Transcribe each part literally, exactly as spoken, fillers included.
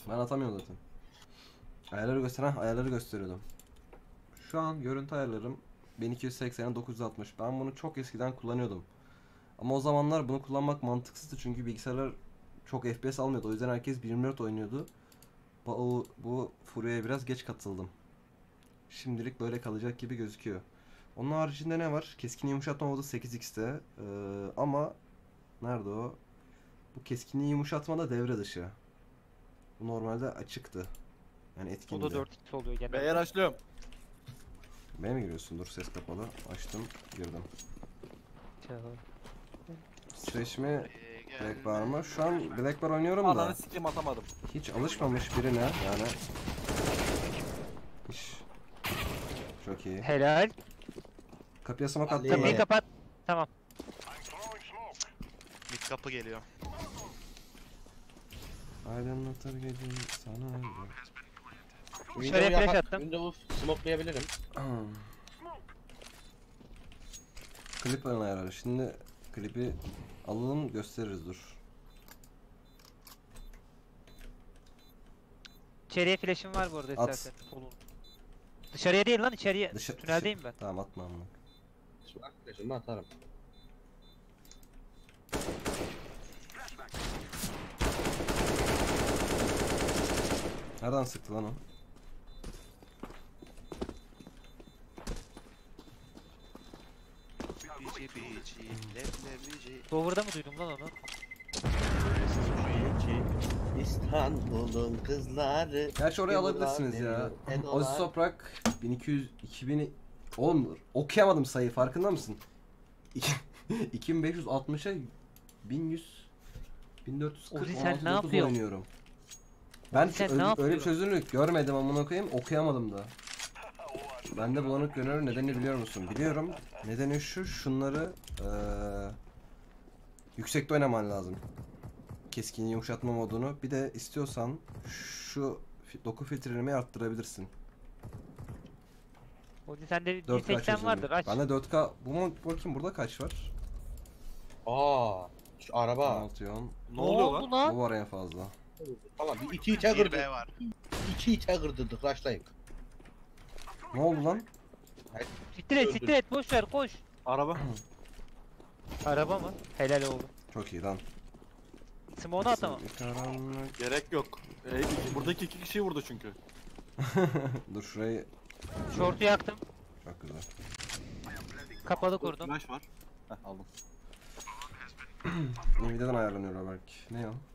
Ben atamıyorum zaten. Ayarları göster, ha ayarları gösteriyordum. Şu an görüntü ayarlarım bin iki yüz seksene dokuz yüz altmış. Ben bunu çok eskiden kullanıyordum. Ama o zamanlar bunu kullanmak mantıksızdı çünkü bilgisayarlar çok F P S almıyordu. O yüzden herkes bir yirmi dört oynuyordu. Bu, bu furyaya biraz geç katıldım. Şimdilik böyle kalacak gibi gözüküyor. Onun haricinde ne var? Keskin yumuşatma modu sekiz x'te. Ee, ama nerede o? Bu keskinliği yumuşatma da devre dışı. Bu normalde açıktı. Yani O etkindi. da dört x oluyor genelde. B'ye açlıyorum. B'ye mi giriyorsun? Dur ses kapalı. Açtım. Girdim. Stretch mi? Black Bar mı? Şu an Black Bar oynuyorum da. Ananı sikeyim atamadım. Hiç alışmamış birine yani. Hiç. Çok iyi. Helal. Kapıya smoke attım Kapıyı ben. kapat. Tamam. Mid kapı geliyor. Aydınlatır gecem sana. Şuraya flash attım. Windows'u smokelayabilirim. Klip ayarları. Şimdi klipi alalım gösteririz dur. İçeriye flash'im var bu arada At. istersen. Solun. Dışarıya değil lan içeriye. Dışa- Tüneldeyim ben. Tamam atma amına. Şu arkadaşımı atarım. Nereden sıktı lan o? Bici bici leblebici. Dover'da mı duydum lan onu? İstanbul'un kızları. Gerçi oraya alabilirsiniz ya. Ozi Toprak bin iki yüz iki bin oğlum okuyamadım sayıyı farkında mısın? iki bin beş yüz altmışa bin yüz bin dört yüz kırk Ozi on sen altı ne dokuz yapıyorsun? oynuyorum. Ben Ozi sen ö- ne öyle yapıyorsun? bir çözünürlük görmedim amına koyayım okuyamadım da. Bende bulanık görünür nedenini biliyor musun? Biliyorum. Nedeni şu şunları eee yüksekte oynaman lazım. Keskin yumuşatma modunu. Bir de istiyorsan şu fi- doku filtrelemeyi arttırabilirsin. Ozi sende dört K bir seksen vardır çözünürlük. aç. Bende dört K. Bu mod bakayım burada kaç var? Aa, şu araba. on altı on. Ne oluyor lan? lan? Bu var en fazla. Tamam, bir iki ite Bir kırdı. B var. İki ite kırdırdık, rushlayın. Ne oldu lan? Siktir et siktir et boş ver koş. Araba. Araba mı? Helal oldu. Çok iyi lan. Smoke'unu atamam. Karanlık. Gerek yok. E, buradaki iki kişiyi vurdu çünkü. Dur şurayı. Short'u yaktım. Çok güzel. Kapalı kurdum. Flash var. Heh aldım. Nvidia'dan ayarlanıyor belki. Ne o?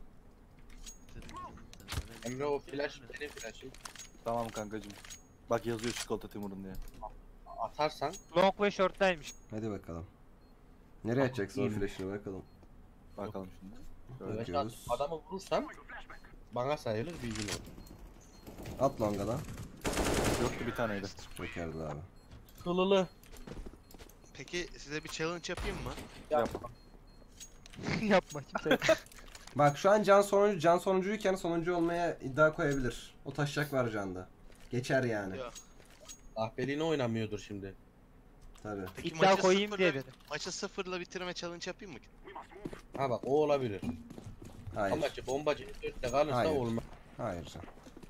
Emre o flash benim flash'im. Tamam kankacım. Bak yazıyor çikolata Timur'un diye. Atarsan Long ve short'taymış. Hadi bakalım. Nereye atacaksın o flash'ını bakalım. Bakalım şimdi. flash Bakıyoruz. at- adamı vurursan bana sayılır bilgin olur. At longa'dan. Yoktu bir taneydi. Çökerdi abi. Kılılı. Peki size bir challenge yapayım mı? Yap. Yapma kimse. Bak şu an can sonuncu can sonuncuyken sonuncu olmaya iddia koyabilir. O taşacak var canda. Geçer yani. Yok. Ahbeliğine oynamıyordur şimdi. Tabii. Peki İddia maçı koyayım sıfırla- diye dedim. Maçı sıfırla bitirme challenge yapayım mı? Ha bak o olabilir. Hayır. Amacı bombacı dörtte kalırsa Hayır. olmaz. Hayır can.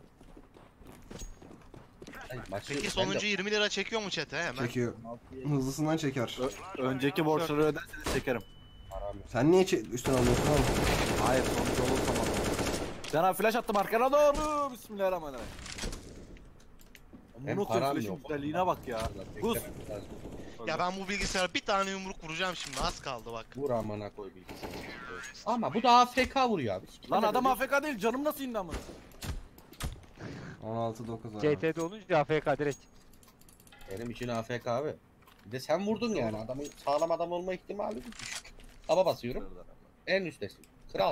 Ay, maçı Peki ben de- sonuncu yirmi lira çekiyor mu chat'e hemen? Çekiyor. Hızlısından çeker. Ö- önceki borçları öderseniz çekerim. Haram. Sen niye çe- üstüne alıyorsun oğlum? Hayır sonuç olur tamam. Sana flash attım arkana doğru. Bismillahirrahmanirrahim. Hem Bunu param flash'ın yok. güzelliğine bak ya. Gus. Ya ben bu bilgisayara bir tane yumruk vuracağım şimdi az kaldı bak. Vur amına koy bilgisayarı. Ama bu da A F K vuruyor abi. Lan adam A F K değil canım nasıl indi amına? on altı dokuz abi. C T'de olunca A F K direkt. Benim için A F K abi. Bir de sen vurdun yani adamın sağlam adam olma ihtimali düşük. Taba basıyorum. En üsttesin. Kral.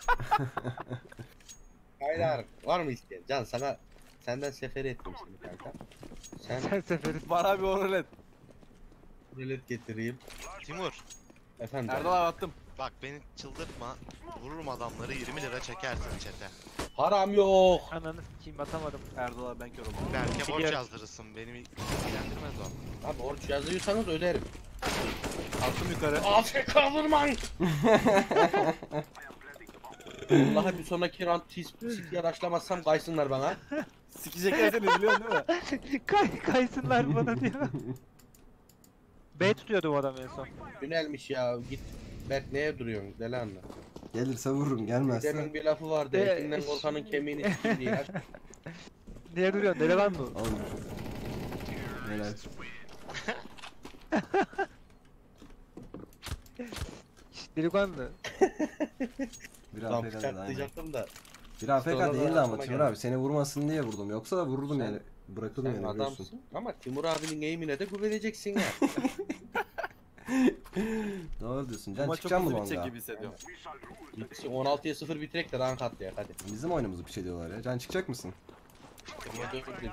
Hayır var mı isteyen? Can sana senden seferi ettim seni kanka. Sen Sen seferin. Bana bir oralet. rulet getireyim. Timur Efendim. Erdal abi attım. bak beni çıldırtma. Vururum adamları yirmi lira çekersin chat'e. Haram yok. Ananı sikeyim atamadım. Erdal abi ben kör oldum. Belki borç Biliyorum. yazdırırsın beni ilgilendirmez o. Abi borç yazıyorsanız öderim. Attım yukarı. A F K vurman. Vallahi bir sonraki round City'ye başlamazsam kaysınlar bana. Sikecekler seni biliyorsun değil mi? Kay kaysınlar bana diyor. B tutuyordu bu adam en son. Tünelmiş ya git. Berk neye duruyorsun deli anla. Gelirse vururum, gelmezse. Demin bir lafı vardı. Ee, Etinden korkanın kemiğini sikeyim diye. Niye duruyorsun? Deli lan bu. Alın. Helal. Şşt, delikanlı. Bir Tam A F K dedi aynen. bıçaklayacaktım da. Bir A F K Sonra değildi da ama aklıma Timur geldi. abi seni vurmasın diye vurdum. Yoksa da vururdum Sen- yani. Bırakırdım Sen yani biliyorsun. adamsın ama Timur abinin eğimine de güveneceksin ya. Doğru diyorsun. Bu Can maç çok çıkacak mı hızlı bitecek longa? gibi hissediyorum. Gitsin on altıya sıfır bitirek de rank atlayak hadi. Bizim oyunumuzu bir şey diyorlar ya. Can çıkacak mısın? Timur dört de değil.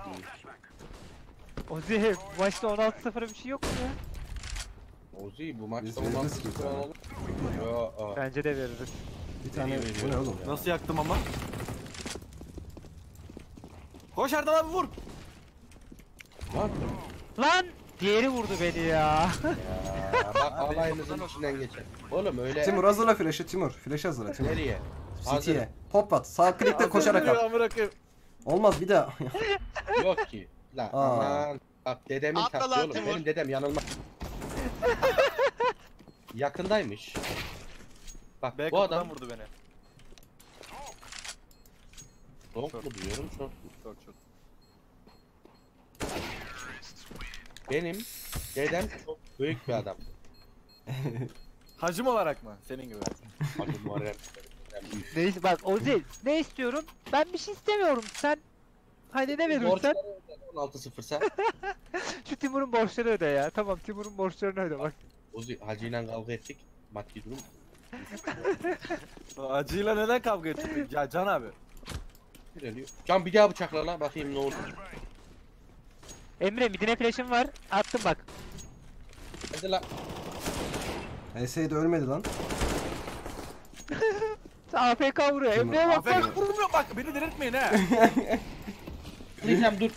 Ozi bu maçta on altı sıfıra bir şey yok mu ya? Ozi bu Biz maçta on veririz altı ki sıfır sana. alalım. Yo, aa. Bence de veririz. Bir tane veriyor bu ne oğlum? ya. Nasıl yaktım ama? Koş Erdal abi vur. Lan. Lan! Diğeri vurdu beni ya. Ya bak alayınızın içinden geçer. Oğlum öyle Timur hazırla flash'ı Timur. Flash hazırla Timur. nereye? City'ye. Hop at. Sağ klikle koşarak at. Bırakayım. Olmaz bir daha. Yok ki. Lan Aa. aman. Bak dedemin Atla taktı lan oğlum. Timur. Benim dedem yanılmaz. Yakındaymış. Bak B bu adam kapıdan vurdu beni. long mu diyorum short mu? Çok çok. Benim dedem çok büyük bir adam. Hacım olarak mı? Senin gibi. Hadi Muharrem. Neyse bak Ozi ne istiyorum? Ben bir şey istemiyorum. Sen hani ne verirsen on altı sıfır sen. şu Timur'un borçlarını öde ya. Tamam Timur'un borçlarını öde bak. Ozi hacıyla kavga ettik. Maddi durum. Acıyla neden kavga ettik? Ya Can abi. Geliyor. Can bir daha bıçakla lan bakayım ne olur. Emre midine flash'ım var. Attım bak. Hadi lan. H S'de ölmedi lan. A F K vuruyor. Timur, Emre'ye bak Aferin bak. vurmuyor bak beni delirtmeyin ha. Diyeceğim dur.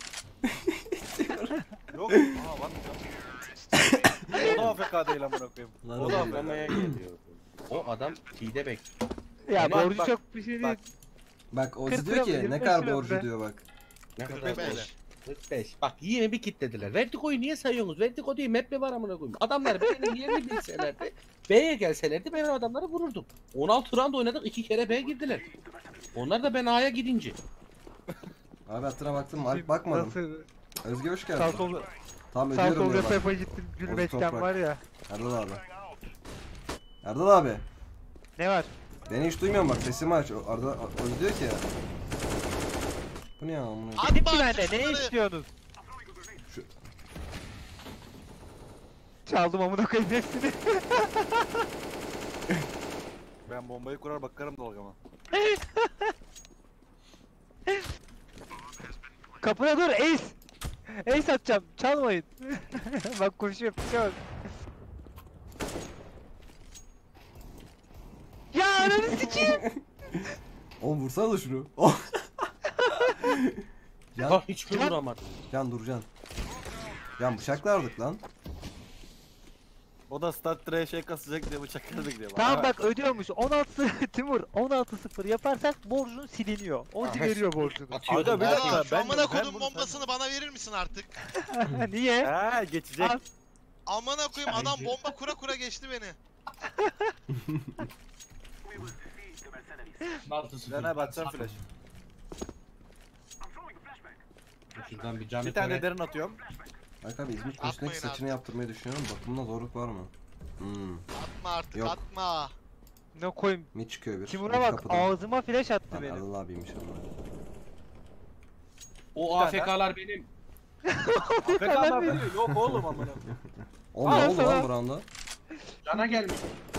Yok. Aa var mı? O da A F K değil amına koyayım. Lan O da oğlum. A F K. Atlamaya geliyor. O adam T'de bekliyor. Ya Bak, borcu bak, çok bir şey değil. bak. Bak Ozi kırk diyor lira ki mı, ne yirmi beş kadar lira borcu mı? diyor bak. Ne kırk kadar beş. borç? kırk beş. Bak yine bir kilitlediler. Vertigo'yu niye sayıyorsunuz? Vertigo değil map mi var amına koyayım? Adamlar benim yerini bilselerdi B'ye gelselerdi ben o adamları vururdum. on altı round oynadık iki kere B girdiler. Onlar da ben A'ya gidince. Abi hattına baktım Alp bakmadım. Nasıl? Özge hoş Sağ geldin. sol, Tam sağ ödüyorum sol diyor yapa bak. yapa gittim gülmekten toprak. var ya. Erdal abi. Erdal abi. Ne var? Beni hiç duymuyorum bak sesimi aç. O- Arda Ozi diyor ki ya. Bu ne ya amına? Atma Bitti bende. Ne şunları. istiyorsunuz? Şu- Çaldım amına koyayım hepsini. Ben bombayı kurar bakarım dalgama. Kapına dur Ace. Ace atacağım. Çalmayın. Bak koşuyor piçe bak. Ya ananı sikeyim. Oğlum vursana da şunu. Oh. Can, Bak hiç Can- vuramadım. Can dur Can. Can bıçaklardık lan. O da start direğe şey kasacak diye bıçakladık diye. Tamam bak ödüyormuş. on altı Timur on altı sıfır yaparsak borcun siliniyor. Ozi Aha. veriyor borcunu. Atıyordum. Aga, bir ben. dakika. Aa, şu ben- amına ben kodum bunu bombasını bana verir misin artık? Niye? Ha geçecek. Al. Amına koyayım adam bomba kura kura geçti beni. altı sıfır. Can abi atacağım flash. Şuradan bir canı Bir tane koyayım. derin atıyorum. Bak abi İzmit Atmayın Koç'taki saçını abi. yaptırmayı düşünüyorum. Bakımda zorluk var mı? Hmm. Atma artık Yok. atma. Ne koyayım? Mid çıkıyor bir. Timur'a Mid bak kapıda. ağzıma flash attı Lan benim. Erdal abiymiş ama. O Bir A F K'lar benim. A F K mı yapıyor? Yok oğlum amına. Oğlum Al ne oldu sana. lan buranda? Cana gelmiş.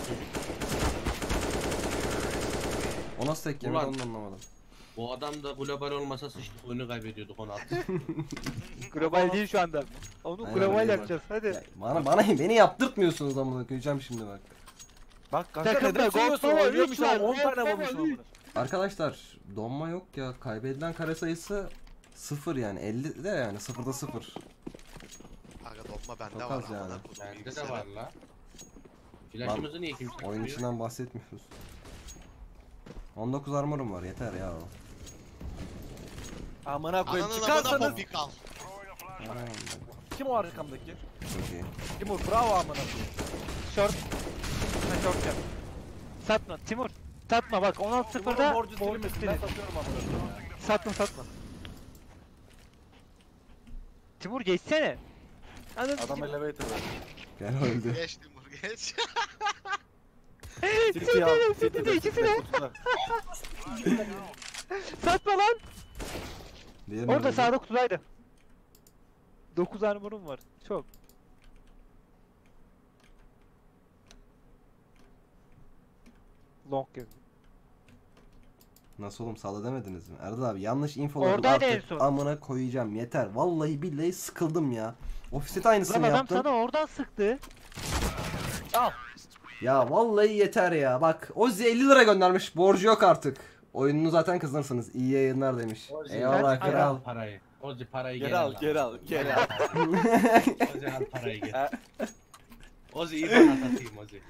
O nasıl tek yemedi Ulan. onu da anlamadım. Bu adam da global olmasa sıçtık oyunu kaybediyorduk onu attı. Global değil şu anda. Onu Aynen global öyle. yapacağız hadi. Ya, bana bana beni yaptırtmıyorsunuz amına koyacağım şimdi bak. Bak kanka Takımda neden söylüyorsun? Gold Power Oynuyormuş üç var, ama on Gold tane Power vurmuş üç. amına. Arkadaşlar donma yok ya. Kaybedilen kare sayısı sıfır yani. elli de yani sıfırda sıfır. Aga dolma bende Çok var az yani. amına kodum Bende de bilgisayara. var la. Flash'ımızı niye kimse Oyun tutmuyor? içinden bahsetmiyoruz. on dokuz armorum var yeter ya. Amına koyayım Ananın amına çıkarsanız. popik al. Kim o arkamdaki? Çok iyi. Timur bravo amına koyayım. Short. Ha short yap. Satma Timur. Satma bak on altı Timur'un sıfırda borcu borcu silinmesin ben istedi. satıyorum amına koyayım ya. Satma satma. Timur geçsene. Anladın Adam elevator'da. Gel öldü. Geç Timur geç. City ya. City de ikisi de. kutuda. Satma lan. Diğerini Orada öldü. sağda kutudaydı. dokuz armorum var. Çok. Long yazıyor. Nasıl oğlum sağda demediniz mi? Erdal abi yanlış infoları Oradaydı en artık son. amına koyacağım yeter. Vallahi billahi sıkıldım ya. Ofiste de aynısını Lan adam yaptın. sana oradan sıktı. Ya vallahi yeter ya. Bak Ozzy elli lira göndermiş. Borcu yok artık. Oyununu zaten kazanırsınız. İyi yayınlar demiş. Ozzy, Eyvallah ben- kral. Parayı. Ozi parayı Geri geri al geri al geri al. Ozi al parayı geri. Ozi iyi bana atayım Ozi.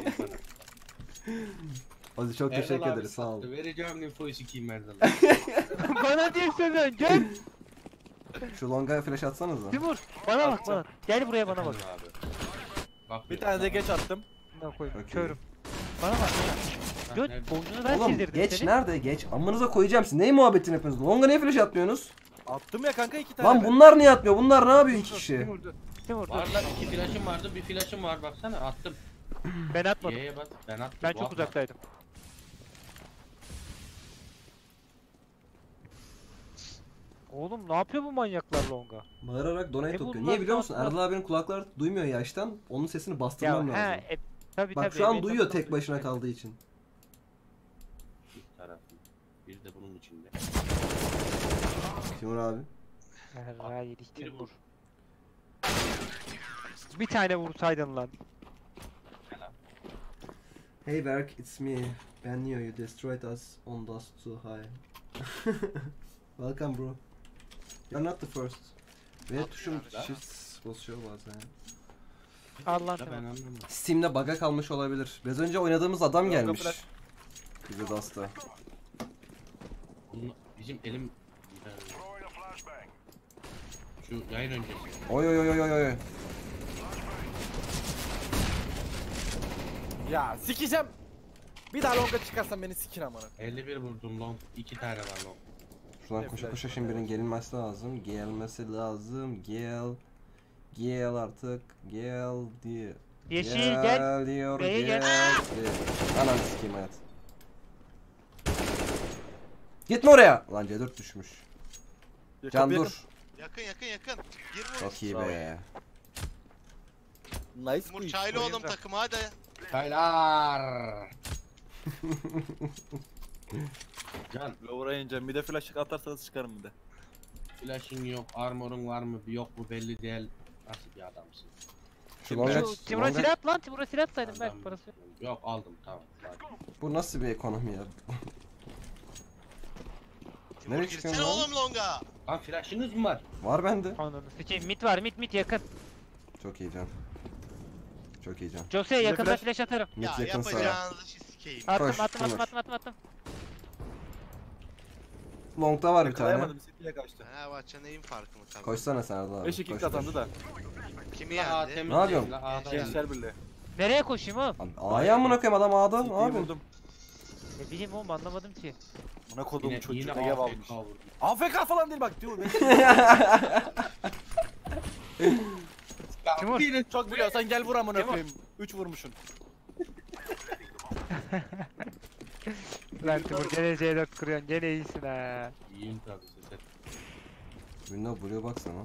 Ozzy çok Erdal teşekkür abi ederiz sağ ol. sattı. Vereceğim infoyu sikeyim Erdal. Bana diye söylüyorsun gel. Şu longa flash atsanıza. Timur bana bak bana. Gel buraya bana bak. Efendim abi. Bak Bir tane de geç attım. Buna koyayım. Okey. Körüm. Bana bak. Ha, Göt nerede? boynunu ben Oğlum sildirdim geç seni. nerede geç? Amınıza koyacağım siz. Neyi muhabbetini yapıyorsunuz? Longa niye flash atmıyorsunuz? Attım ya kanka iki tane. Lan ben. bunlar niye atmıyor? Bunlar ne yapıyor iki kişi? Timur dur. Timur dur. Var lan iki flash'ım vardı bir flash'ım var baksana attım. Ben atmadım. Y'ye bas ben attım. Ben çok Bakma. uzaktaydım. Oğlum ne yapıyor bu manyaklar longa? Bağırarak donate E okuyor. bunlar Niye biliyor musun? tatlı. Erdal abinin kulakları duymuyor yaştan. Onun sesini Ya bastırmam he lazım. e, tabii Bak tabii. şu an benim duyuyor lafım tek başına duyuyor. kaldığı için. Bir tarafı. Bir de bunun içinde. Timur abi. Hayır işte vur. Bir tane vursaydın lan. Hey Berk, it's me. Ben Neo, you destroyed us on dust too high. Welcome bro. You're not the first. Ve tuşum shift basıyor bazen. Allah Ya ben aşkına. anlamadım. Steam'de bug'a kalmış olabilir. Biraz önce oynadığımız adam Longa gelmiş. flash. Bize Dust'a. Bunun- Bizim elim... Şu yayın öncesi. Oy oy oy oy oy oy. Ya sikeceğim. Bir daha longa çıkarsan beni sikin amına. elli bir vurdum long. iki tane var long. Şuradan Ne koşa flash koşa var, şimdi birinin evet. gelinmesi lazım. Gelmesi lazım. Gel. Gel artık. Gel diye. Yeşil gel. diyor. B'ye Gel. gel. diyor. Ananı sikeyim hayat. Gitme oraya. Lan C dört düşmüş. Can Yakın, dur. Yakın yakın yakın. Gir vur. Çok iyi Bravo. be. yakın. Nice Timur quick. çaylı oğlum oyunda. takımı hadi. Haylar. Can Lower'a ineceğim. Bir de flash atarsanız çıkarım bir de. flash'ın yok, armor'un var mı yok mu belli değil. Nasıl bir adamsın? Şu Kim longa, ben? Şu Timur'a longa- silah at lan. Timur'a silah atsaydın Adam- belki parası. Yok aldım tamam. Hadi. Bu nasıl bir ekonomi ya? Timur Nereye girsene çıkıyorsun lan? oğlum longa. Lan flash'ınız mı var? Var bende. Ananı sikeyim. Mid var mid mid yakın. Çok iyi can. Çok iyi can. Jose'ye Ne yakında flash? flash atarım. Mid Ya yakın sağa. yapacağınızı şey sikeyim. Attım Koş, attım attım Timur. attım attım attım. Long'da var bir tane. Yakalayamadım. City'ye kaçtı. Fenerbahçe neyin farkını tabii. Koşsana sen Erdal abi. beş iki koş, kazandı koş. da. Kimi La A yendi? temiz Ne yapıyorsun? değil, la A'da Gençler yani. Gençler Birliği. Nereye koşayım oğlum? Abi, A'ya amına koyayım adam A'da. Ne City'yi yapıyorsun? vurdum. Ne bileyim oğlum anlamadım ki. Buna kodum Yine, çocuğu yine ne A F almış. K vurdu. A F K falan değil bak diyor. Timur. Yine çok biliyorsan gel vur amına Timur. koyayım. üç vurmuşsun. Lan Timur gene C dört kırıyorsun gene iyisin ha. İyiyim tabii ses. Window Blue'ya baksana.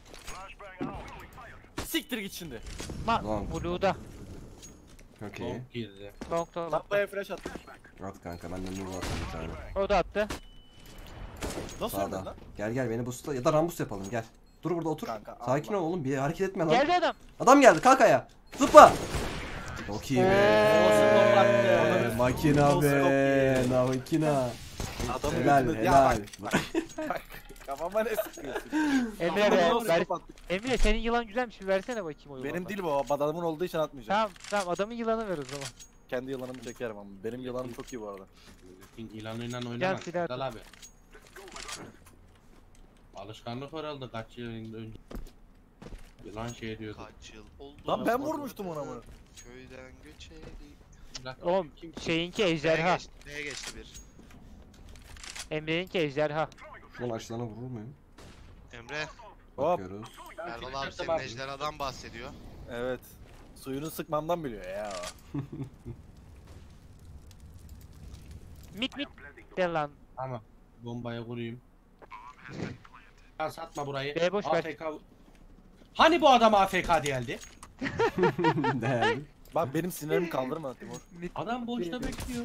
Siktir git şimdi. Ma Long. Blue'da. Çok iyi. Long girdi. Long long. Lambaya flash attım. At kanka ben de Nur'u atayım bir tane. O da attı. Nasıl öldün Sağda. lan? Gel gel beni boostla ya da rambus yapalım gel. Dur burada otur. Kanka, Sakin Allah. ol oğlum bir hareket etme lan. Geldi adam. Adam geldi kalk ayağa. Zıpla. Çok iyi be. Olsun, Ee, olsun. Makina Olsun, be. olsun. Na makina. Adamı Helal götüne- Ya helal. bak, bak. Kafama ne sıkıyorsun? Emre Adamı be. nasıl Ver, kapattık? Emre senin yılan güzelmiş bir versene bakayım o yılanı. Benim değil bu. Adamın olduğu için atmayacağım. Tamam tamam adamın yılanı ver o zaman. kendi yılanımı çekerim ama benim yılanım çok iyi bu arada. Milletin ilanıyla oynamaz. silah Dal abi. Alışkanlık herhalde kaç yıl önce. Yılan şey diyordu. Kaç yıl oldu. Lan ben vurmuştum ona bunu. Köyden göçeli. Oğlum şeyinki ejderha. Neye geçti, neye geçti bir? Emre'ninki ejderha. Şunun açlarına vurur muyum? Emre, Hop. Bakıyoruz. Erdal abi senin ejderhadan bahsediyor. Evet. Suyunu sıkmamdan biliyor ya o. Mit mit. De lan. Tamam. Bombayı kurayım. Ya satma burayı. B boş ver. A F K. Hani bu adam A F K değildi? Değerli. Bak benim sinirimi kaldırma Timur. Mit. Adam boşta bekliyor.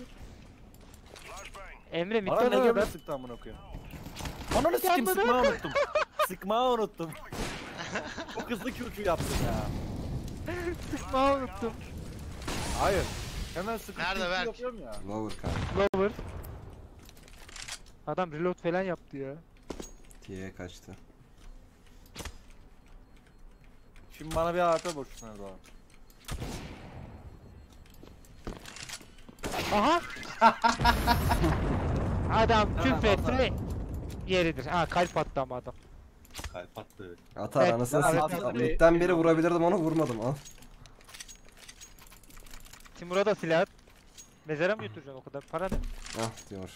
Emre mit Bana ne de gömle lan. sıktı amına koyayım. Ananı sikeyim sıkmayı unuttum. Sıkmayı unuttum. Çok hızlı Q Q yaptım ya. Sıkma unuttum. Hayır. Hemen sıkıp Nerede Q Q Berk? yapıyorum ya. Lower kanka. Lower. Adam reload falan yaptı ya. T'ye kaçtı. Şimdi bana bir A W P borçlusun Erdal abi. Aha. Adam Tamam, küfretti. Yeridir. Ha kalp attı ama adam. Kalp attı. Atar Evet, anasını evet, satayım. evet. Midden beri vurabilirdim onu vurmadım al. Timur'a da silah at. Mezara mı götüreceksin o kadar para ne? Ah diyor.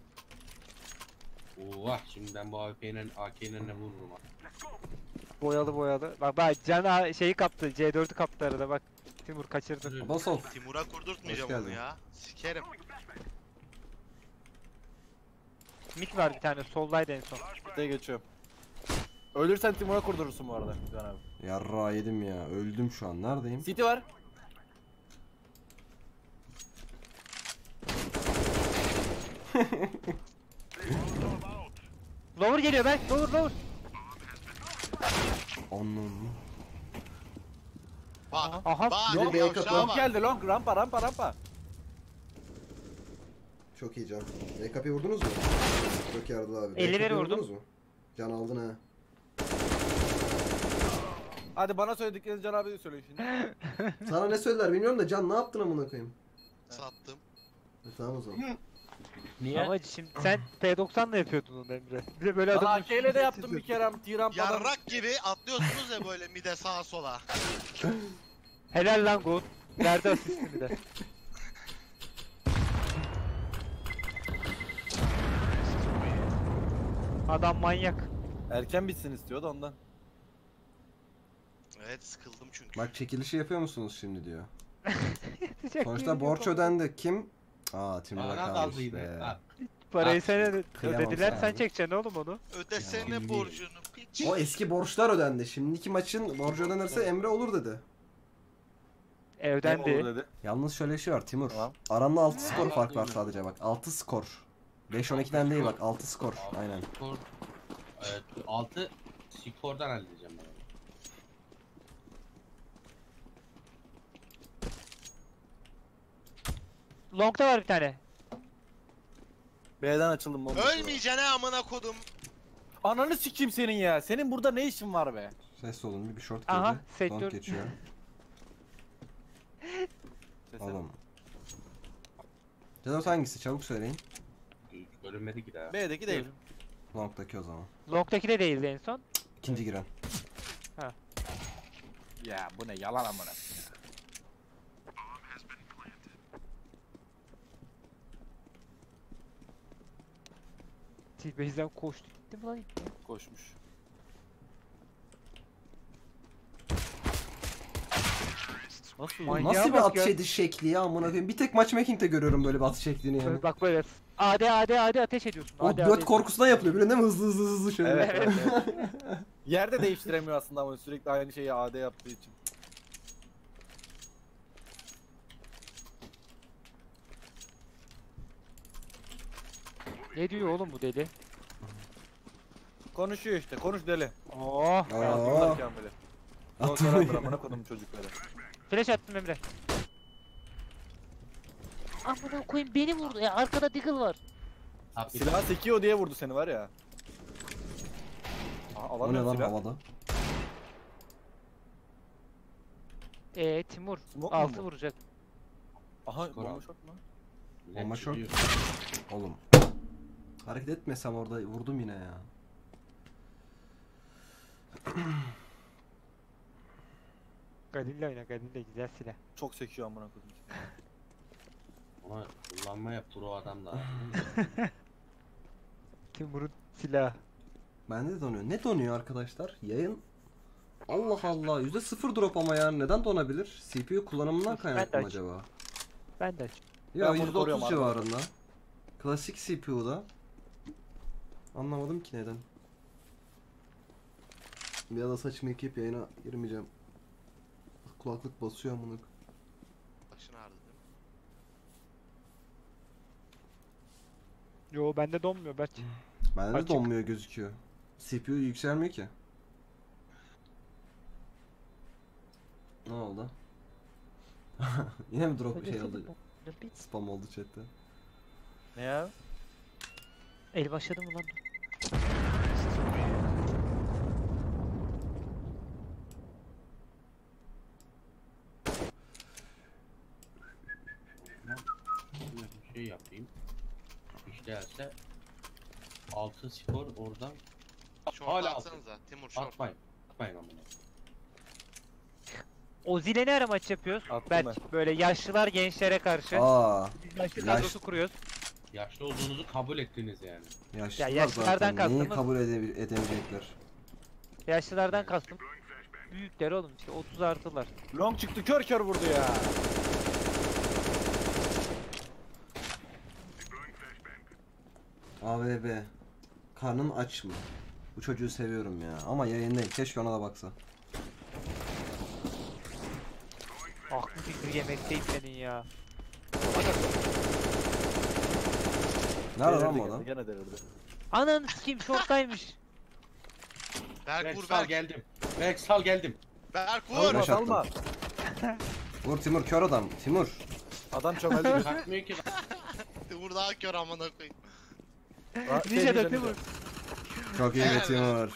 Oha şimdi ben bu A F K'nin A K'nin ne vururum ha. Boyalı boyalı. Bak bak Can A- şeyi kaptı. C dört'ü kaptı arada bak. Timur kaçırdı. Basol. Timur'a kurdurtmayacağım Hoş onu geldin. ya. Sikerim. Mit var bir tane soldaydı en son. Biteye geçiyorum. Ölürsen Timur'a kurdurursun bu arada Can abi. Yarra yedim ya. Öldüm şu an. Neredeyim? City var. Lower geliyor ben. Lower lower. Anladım. Bak. Aha. Bak. Bir de B yavşağa kapı. Long bak. geldi long rampa rampa rampa. Çok iyi Can. E kapıyı vurdunuz mu? Çok iyi Erdal abi. elli E kapıyı veri vurdum. vurdunuz mu? Can aldın ha. Hadi bana söylediklerinizi Can abi de söyleyin şimdi. Sana ne söylediler bilmiyorum da Can ne yaptın amına koyayım? Sattım. E, tamam o zaman. Niye? Ama şimdi sen P doksanla yapıyordun onu Emre. Bir de böyle Lan adam. A K ile de yaptım bir kere T-rampadan. Yarrak gibi atlıyorsunuz ya böyle mide sağa sola. Helal lan gol. Verdi asistini de. Adam manyak. Erken bitsin istiyordu ondan. Evet sıkıldım çünkü. Bak çekilişi yapıyor musunuz şimdi diyor. Yetecek Sonuçta miyim borç yok. ödendi. Kim? Aa Timur'a Bana kalmış kaldıydı. be. Ha. Parayı Ah, sen öde- kıyamam ödediler sana sen abi. çekeceksin oğlum onu. Ödesene Ya. borcunu piç. O eski borçlar ödendi. Şimdiki maçın borcu ödenirse Emre olur dedi. Evden Olur de. dedi. Yalnız şöyle bir şey var Timur. Tamam. Aranda altı skor fark var sadece bak. altı skor. beş on ikiden değil bak altı skor. Aynen. Skor. Evet, altı skordan halledeceğim ben. Long'da var bir tane. B'den açıldım bomba. Ölmeyeceksin ha amına kodum. Ananı sikeyim senin ya. Senin burada ne işin var be? Ses olun bir, bir short Aha, girdi. sektör. Long geçiyor. Sesi. Oğlum. Cezot hangisi? Çabuk söyleyin. Görünmedi ki daha. B'deki değil. Long'daki o zaman. Long'daki de değildi en son. İkinci giren. Ya bu ne yalan amına. T-Base'den koştu. Gitti mi lan? Koşmuş. Nasıl? Manyağa Nasıl bir bak atış ya. ediş şekli ya amına koyayım. Bir tek matchmaking'de görüyorum böyle bir atış şeklini yani. Böyle Bak böyle. A D A D A D ateş ediyorsun. O A D, göt A D. korkusundan yapılıyor biliyorsun değil mi? Hızlı hızlı hızlı şöyle. Evet, evet, evet. Yerde değiştiremiyor aslında ama sürekli aynı şeyi A D yaptığı için. Ne diyor oğlum bu deli? Konuşuyor işte. Konuş deli. Oh. Aa, Yazmıyorlar Kamil'i. Yok atıyor. yalandır amına kodum çocukları. Flash attım Emre. Amına koyayım beni vurdu ya arkada Deagle var. Top bir- Silah sekiyor diye vurdu seni var ya. Aa, O ne alamıyorum lan silah. havada? Eee Timur Smoke mu altı bu? vuracak. Aha Skor bomba al. shot mu? Millet Bomba shot. çıkıyor. Oğlum. Hareket etmesem orada vurdum yine ya. Galil'le oyna Galil'le güzel silah. Çok sekiyor amına koydum. Ama kullanmaya pro adam lazım. Timur'un silahı. Bende de donuyor. Ne donuyor arkadaşlar? Yayın Allah Allah yüzde sıfır drop ama ya neden donabilir? C P U kullanımından Ben de kaynaklı mı aç- acaba? Ben de aç. Ya Ben bunu yüzde koruyorum otuz abi. civarında. Klasik C P U'da. Anlamadım ki neden. Bir da saçımı yıkayıp yayına girmeyeceğim. Kulaklık basıyor amına. Başın ağrıdı değil mi? Yo bende donmuyor Berk. Bende de Açık. donmuyor gözüküyor. C P U yükselmiyor ki. Ne oldu? Yine mi drop bir şey oldu? Spam oldu chatte. Ne ya? El başladı mı lan? Şöyle bir şey yapayım. İşte ise altı skor oradan Short Hala atsanıza. Timur short. atmayın. Atmayın amına. Ozi'yle ne ara maç yapıyoruz? Attım Berk böyle yaşlılar gençlere karşı. Aa, Biz yaşlı yaş- kadrosu kuruyoruz. Yaşlı olduğunuzu kabul ettiniz yani. yaşlılar yaşlılardan zaten neyi kastımız- kabul ede- edemeyecekler. Yaşlılardan kastım. Büyükler oğlum işte otuz artılar. Long çıktı kör kör vurdu ya. A V B. Karnın aç mı? Bu çocuğu seviyorum ya. Ama yayındayım. Keşke ona da baksa. Aklı fikri yemekteyim senin ya. Nerede lan Delirdi bu adam? Gene, gene delirdi. Ananı sikeyim şorttaymış. Berk Berk vur sal Berk. geldim. Berk sal geldim. Berk Salma, vur. Salma attım. salma. Vur Timur, kör adam. Timur. Adam çömeldi. Kalkmıyor ki. Timur daha kör amına koyayım. Nice de Timur. Çok iyi be Timur.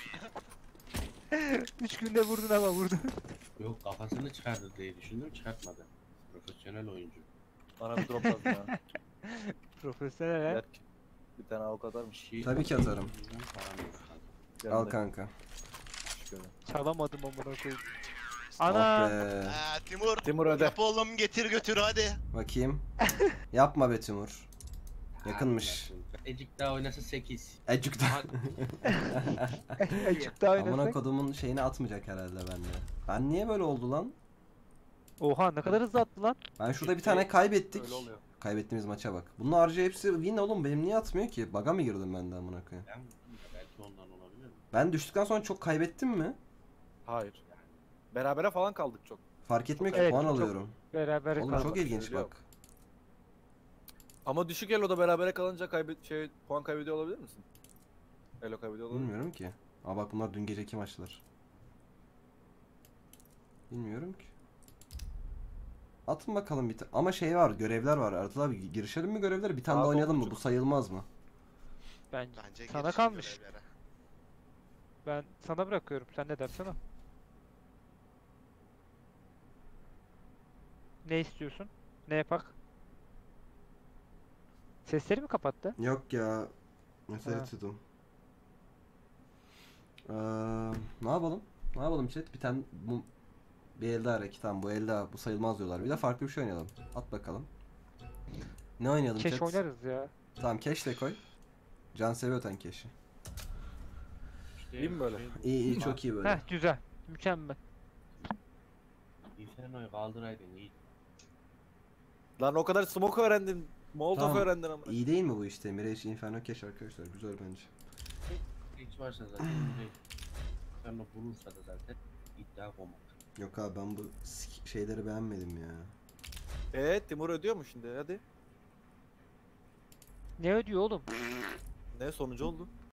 Üç günde vurdun ama vurdun. Yok kafasını çıkardı diye düşündüm çıkartmadı. Profesyonel oyuncu. Bana bir drop lazım ya. Profesyonel he. Berk. Bir tane avuk atarmış. Şey, Tabii ki atarım. Param yok. Al kanka. Şöyle. Çalamadım amına koyayım. Oh Ana. be. Ee, Timur. Timur öde. Yap oğlum getir götür hadi. Bakayım. Yapma be Timur. Yakınmış. Ecik daha oynasa sekiz. Ecuk da. Açık daha Amına oynasak. kodumun şeyini atmayacak herhalde bende. Ben niye böyle oldu lan? Oha ne kadar hızlı attı lan. Ben şurada bir tane kaybettik. Öyle oluyor. Kaybettiğimiz maça bak. Bunun harcı hepsi win oğlum. Benim niye atmıyor ki? Baga mı girdim ben de amına koyayım? Ben belki ondan olabilir mi? Ben düştükten sonra çok kaybettim mi? Hayır. Berabere falan kaldık çok. Fark etmiyor ki Evet, puan çok- alıyorum. Beraber Oğlum kaldık. çok ilginç Söylüyor. bak. Ama düşük elo'da berabere kalınca kaybet şey puan kaybediyor olabilir misin? Elo kaybediyor olabilir. Bilmiyorum ki. Aa bak bunlar dün geceki maçlar. Bilmiyorum ki. Atın bakalım bir ta- ama şey var, görevler var. Ertuğrul abi girişelim mi görevlere? Bir tane Saat daha oynayalım mı? on Bu buçuk. sayılmaz mı? Bence. Bence Sana geçin kalmış. görevlere. Ben sana bırakıyorum. Sen ne dersen o. Ne istiyorsun? Ne yapak? Sesleri mi kapattı? Yok ya. Mesela Ha. tuttum. Ee, ne yapalım? Ne yapalım chat? Bir tane bu bir elde hareket tamam bu elde bu sayılmaz diyorlar. Bir de farklı bir şey oynayalım. At bakalım. Ne oynayalım Keş chat? oynarız ya. Tamam keş de koy. Can seviyor ten keşi. İşte İyi mi böyle? şey- İyi iyi çok iyi böyle. Heh güzel. Mükemmel. Inferno'yu kaldıraydın iyi. Lan o kadar smoke öğrendim. Molotov Tamam. öğrendin ama. İyi değil mi bu işte? Mirage Inferno keş arkadaşlar. Güzel bence. Hiç varsa zaten şey. Inferno bulursa da zaten iddia koymak. Yok abi ben bu sik- şeyleri beğenmedim ya. Eee Timur ödüyor mu şimdi hadi. Ne ödüyor oğlum? Ne sonucu oldu?